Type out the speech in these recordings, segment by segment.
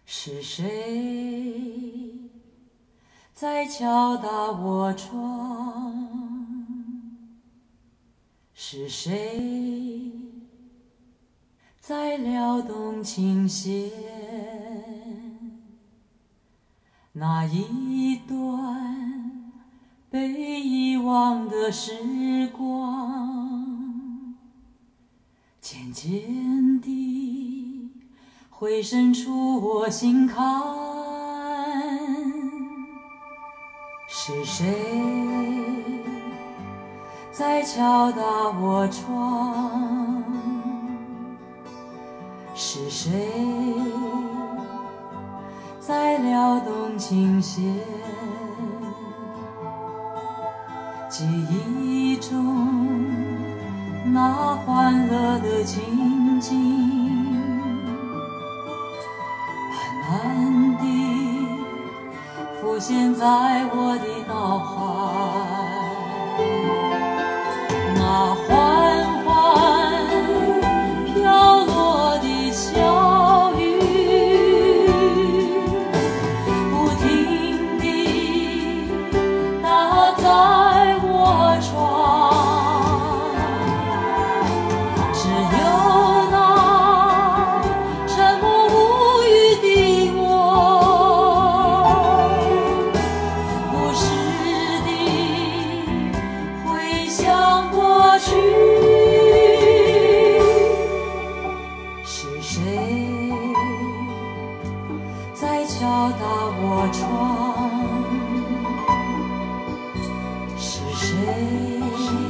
是谁在敲打我窗？是谁在撩动琴弦？那一段被遗忘的时光，渐渐地回渗出我心坎。是谁在敲打我窗？是谁在撩动琴弦？记忆中那欢乐的情景，慢慢地浮现在我的脑海。那缓缓飘落的小雨，不停地打在我窗，只有那沉默无语的我，不时地回想过去。是谁在敲打我窗？是谁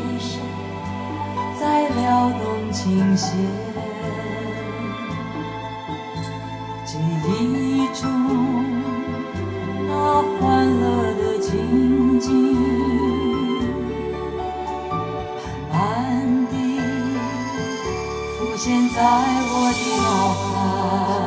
在撩动琴弦？记忆中那欢乐的情景，慢慢地浮现在我的脑海。